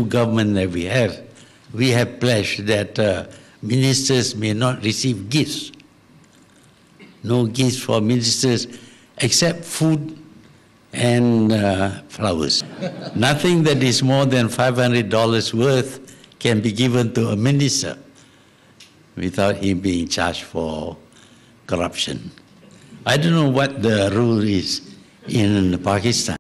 government that we have pledged that ministers may not receive gifts. No gifts for ministers except food and flowers. Nothing that is more than $500 worth can be given to a minister without him being charged for corruption. I don't know what the rule is in Pakistan.